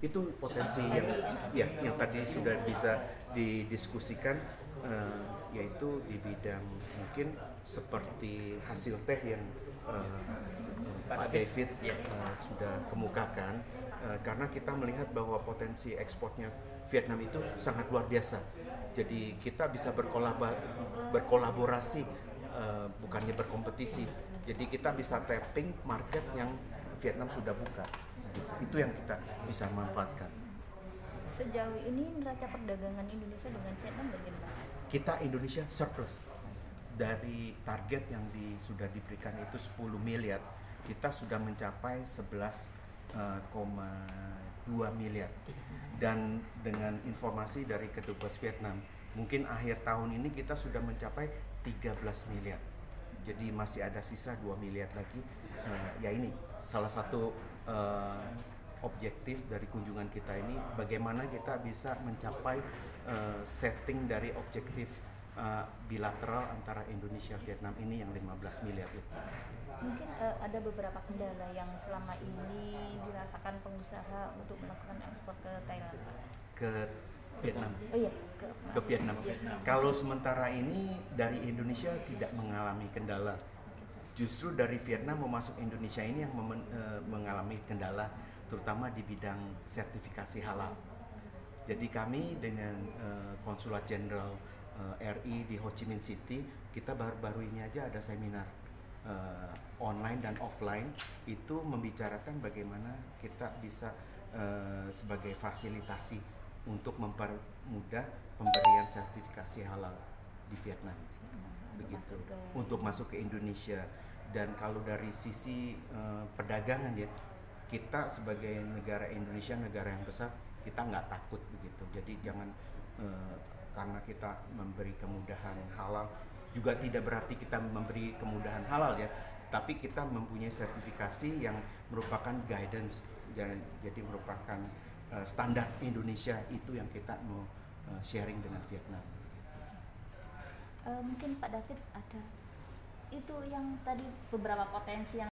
Itu potensi yang ya yang tadi sudah bisa didiskusikan, yaitu di bidang mungkin seperti hasil teh yang Pak David sudah kemukakan, karena kita melihat bahwa potensi ekspornya Vietnam itu sangat luar biasa. Jadi kita bisa berkolaborasi, bukannya berkompetisi. Jadi kita bisa tapping market yang Vietnam sudah buka. Itu yang kita bisa manfaatkan. Sejauh ini neraca perdagangan Indonesia dengan Vietnam bagaimana? Kita Indonesia surplus. Dari target yang sudah diberikan itu 10 miliar, kita sudah mencapai 11,2 miliar. Dan dengan informasi dari Kedubes Vietnam, mungkin akhir tahun ini kita sudah mencapai 13 miliar. Jadi masih ada sisa 2 miliar lagi. Ya ini salah satu objektif dari kunjungan kita ini, bagaimana kita bisa mencapai setting dari objektif bilateral antara Indonesia Vietnam ini yang 15 miliar itu. Mungkin ada beberapa kendala yang selama ini dirasakan pengusaha untuk melakukan ekspor ke Thailand, Pak? Ke Vietnam. Oh iya, Ke Vietnam. Kalau sementara ini dari Indonesia tidak mengalami kendala. Justru dari Vietnam mau masuk Indonesia ini yang mengalami kendala, terutama di bidang sertifikasi halal. Jadi kami dengan Konsulat Jenderal RI di Ho Chi Minh City, kita baru-baru ini aja ada seminar online dan offline, itu membicarakan bagaimana kita bisa sebagai fasilitasi untuk mempermudah pemberian sertifikasi halal di Vietnam, begitu, untuk masuk ke Indonesia. Dan kalau dari sisi perdagangan ya, kita sebagai negara Indonesia, negara yang besar, kita nggak takut begitu. Jadi jangan karena kita memberi kemudahan halal, juga tidak berarti kita memberi kemudahan halal ya, tapi kita mempunyai sertifikasi yang merupakan guidance, jadi merupakan standar Indonesia, itu yang kita mau sharing dengan Vietnam. Mungkin Pak David ada itu yang tadi beberapa potensi yang